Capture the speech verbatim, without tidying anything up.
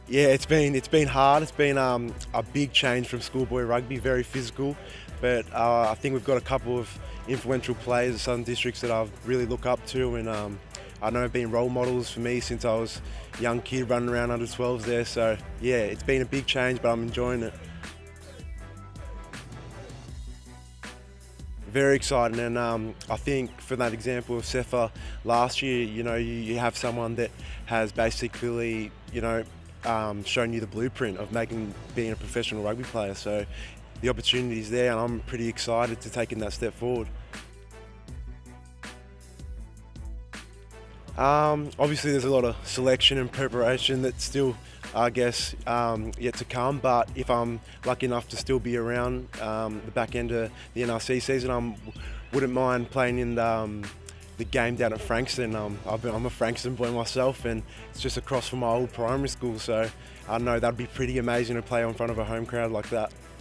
Yeah, it's been it's been hard. It's been um, a big change from schoolboy rugby, very physical. But uh, I think we've got a couple of influential players of Southern Districts that I really look up to, and um, I know have been role models for me since I was a young kid running around under twelves there. So yeah, it's been a big change, but I'm enjoying it. Very exciting, and um, I think for that example of Sefa last year, you know, you, you have someone that has basically, you know, um, shown you the blueprint of making being a professional rugby player. So the opportunity is there, and I'm pretty excited to taking that step forward. Um, obviously, there's a lot of selection and preparation that's still, I guess, um, yet to come. But if I'm lucky enough to still be around um, the back end of the N R C season, I wouldn't mind playing in the, um, the game down at Frankston. Um, I've been, I'm a Frankston boy myself, and it's just across from my old primary school. So I know that'd be pretty amazing to play in front of a home crowd like that.